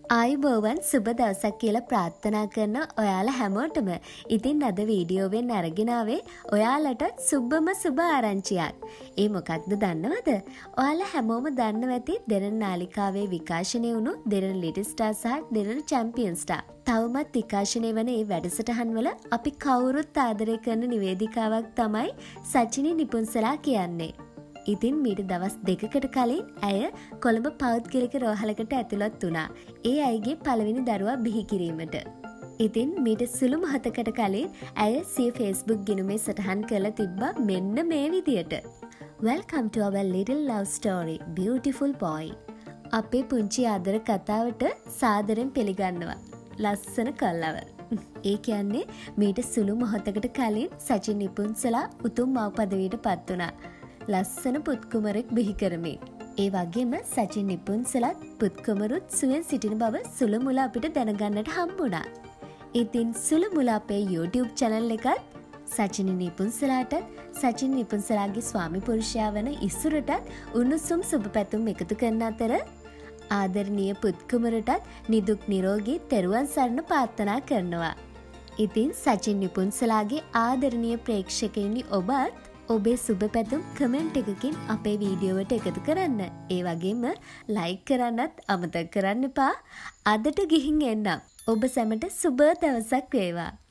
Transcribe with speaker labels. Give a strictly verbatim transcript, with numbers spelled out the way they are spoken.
Speaker 1: ආයුබෝවන් සුබ දවසක් කියලා ප්‍රාර්ථනා කරන ඔයාලා හැමෝටම. ඉතින් අද වීඩියෝවෙන් අරගෙන ආවේ ඔයාලටත් සුබම සුබ ආරංචියක්. ඒ මොකක්ද දන්නවද? ඔයාලා හැමෝම දන්නවා ඇති දෙරණ නාලිකාවේ විකාශනය වුණු දෙරණ ලිටිල් ස්ටාර් සහ දෙරණ චැම්පියන් ස්ටාර්. තවමත් විකාශනය වන මේ වැඩසටහන් වල අපි කවුරුත් ආදරය කරන නිවේදිකාවක් තමයි සචිනි නිපුන්සලා කියන්නේ. ඉතින් මීට දවස් දෙකකට කලින් ඇය කොළඹ පෞද්ගලික රෝහලකට ඇතුළත් වුණා. ඒ අයගේ පළවෙනි දරුවා බිහි කිරීමට. ඉතින් මීට සුළු මොහොතකට කලින් ඇය සිය Facebook ගිණුමේ සටහන් කරලා තිබ්බා මෙන්න මේ විදියට. Welcome to our little love story, beautiful boy. අපේ පුංචි ආදර කතාවට සාදරයෙන් පිළිගන්නවා. ලස්සන කල්ලව. ඒ කියන්නේ මීට සුළු මොහොතකට කලින් සචින් නිපුන්සලා උතුම් මව් පදවියට පත් වුණා. ලස්සන පුත්කුමරෙක් බිහි කරමින්. ඒ වගේම සචින් නිපුන්සලත් පුත්කුමරුත් සුවෙන් සිටින බව සුළු මුල අපිට දැනගන්නට හම්බුණා. ඉතින් සුළු මුල අපේ YouTube channel එකත් සචින් නිපුන්සලාටත් සචින් නිපුන්සලාගේ ස්වාමි පුරුෂයා වන ඉසුරටත් උණුසුම් සුබ පැතුම් එකතු කරන අතර ආදරණීය පුත්කුමරටත් නිදුක් නිරෝගී තෙරුවන් සරණ ප්‍රාර්ථනා කරනවා. ඉතින් සචින් නිපුන්සලාගේ ආදරණීය ප්‍රේක්ෂකයනි ඔබත් ඔබේ සුබ පැතුම් කමෙන්ට් එකකින් අපේ වීඩියෝවට එකතු කරන්න. ඒ වගේම ලයික් කරන්නත් අමතක කරන්න එපා. අදට ගිහින් එන්නම්. ඔබ සැමට සුබ දවසක් වේවා.